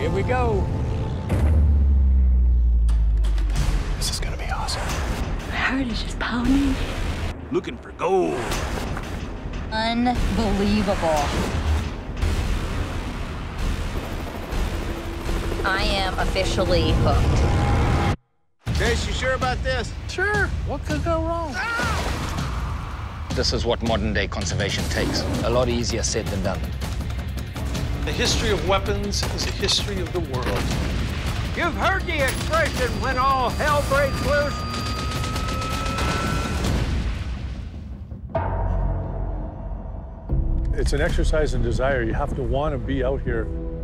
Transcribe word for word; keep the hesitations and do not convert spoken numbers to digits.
Here we go. This is gonna be awesome. My heart is just pounding. Looking for gold. Unbelievable. I am officially hooked. Chase, you sure about this? Sure. What could go wrong? This is what modern-day conservation takes. A lot easier said than done. The history of weapons is a history of the world. You've heard the expression, when all hell breaks loose. It's an exercise in desire. You have to want to be out here